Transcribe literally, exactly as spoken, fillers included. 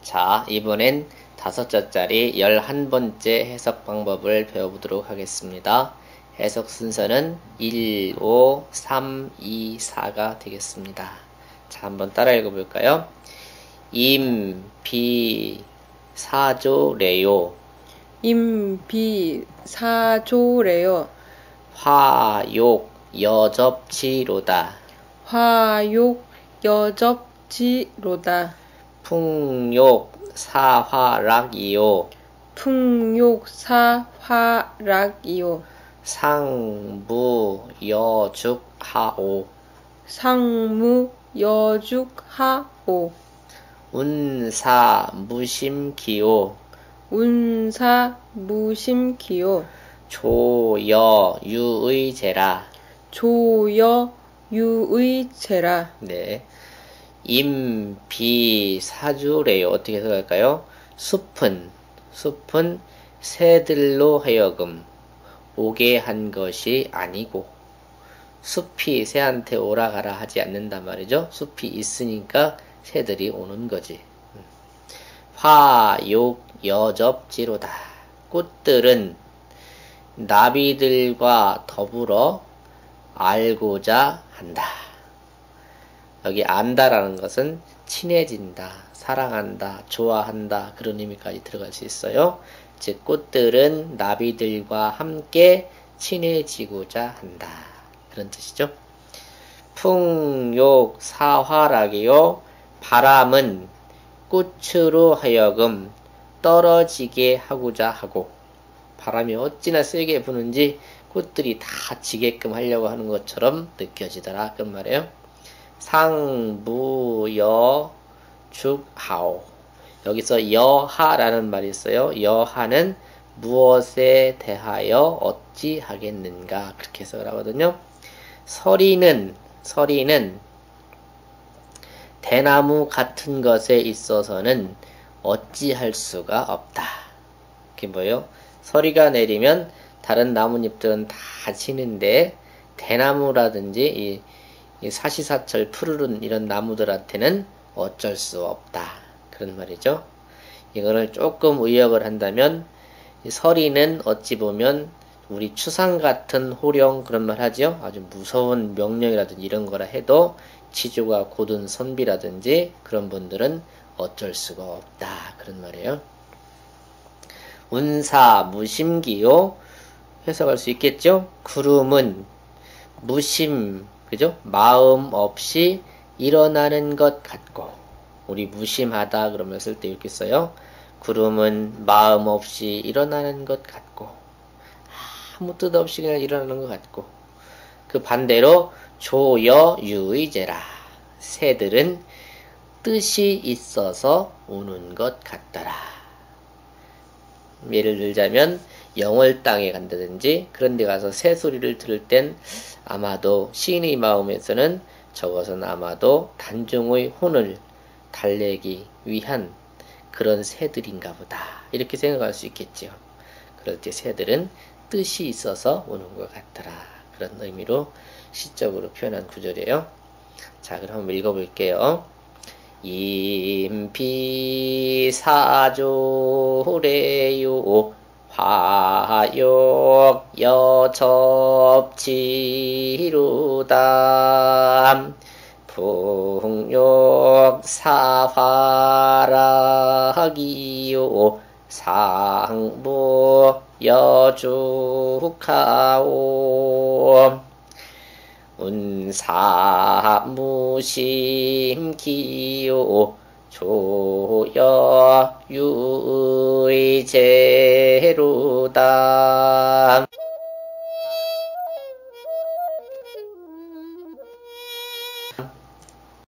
자, 이번엔 다섯 자짜리 열한 번째 해석 방법을 배워보도록 하겠습니다. 해석 순서는 일, 오, 삼, 이, 사가 되겠습니다. 자, 한번 따라 읽어볼까요? 임, 비, 사조래요. 임비사조래요. 화욕, 여접지로다. 화욕 여접지로다. 풍욕, 사화락이요. 풍욕 사화락이요. 상부, 여죽하오. 상무 여죽하오. 운사, 무심기요. 운사 무심기요. 조여, 유의제라. 조여 유의제라. 네. 임, 비, 사주래요. 어떻게 해석할까요? 숲은, 숲은 새들로 하여금 오게 한 것이 아니고, 숲이 새한테 오라 가라 하지 않는단 말이죠. 숲이 있으니까 새들이 오는 거지. 화, 욕, 여접지로다. 꽃들은 나비들과 더불어 알고자 한다. 여기 안다라는 것은 친해진다, 사랑한다, 좋아한다 그런 의미까지 들어갈 수 있어요. 즉 꽃들은 나비들과 함께 친해지고자 한다. 그런 뜻이죠. 풍욕 사화락이요. 바람은 꽃으로 하여금 떨어지게 하고자 하고, 바람이 어찌나 세게 부는지 꽃들이 다 지게끔 하려고 하는 것처럼 느껴지더라. 그 말이에요. 상무여 죽하오. 여기서 여하라는 말이 있어요. 여하는 무엇에 대하여 어찌 하겠는가 그렇게 해석을 하거든요. 서리는 서리는 대나무 같은 것에 있어서는 어찌할 수가 없다. 그게 뭐예요? 서리가 내리면 다른 나뭇잎들은 다 지는데 대나무라든지 이 이 사시사철 푸르른 이런 나무들한테는 어쩔 수 없다. 그런 말이죠. 이거를 조금 의역을 한다면 이 서리는 어찌 보면 우리 추상 같은 호령 그런 말 하죠. 아주 무서운 명령이라든지 이런 거라 해도 치주가 고든 선비라든지 그런 분들은 어쩔 수가 없다. 그런 말이에요. 운사 무심기요. 해석할 수 있겠죠. 구름은 무심 그죠? 마음 없이 일어나는 것 같고, 우리 무심하다 그러면 쓸 때 이렇게 써요. 구름은 마음 없이 일어나는 것 같고, 아무 뜻 없이 그냥 일어나는 것 같고, 그 반대로 조여 유의제라. 새들은 뜻이 있어서 우는 것 같더라. 예를 들자면 영월 땅에 간다든지 그런 데 가서 새 소리를 들을 땐 아마도 시인의 마음에서는 저것은 아마도 단종의 혼을 달래기 위한 그런 새들인가 보다 이렇게 생각할 수 있겠죠. 그럴 때 새들은 뜻이 있어서 오는 것 같더라. 그런 의미로 시적으로 표현한 구절이에요. 자, 그럼 한번 읽어볼게요. 임피사조래요. 화욕 여접지루다. 풍욕 사화락이요. 상무 여죽하오. 운사무심기요. 조여 유의제로다.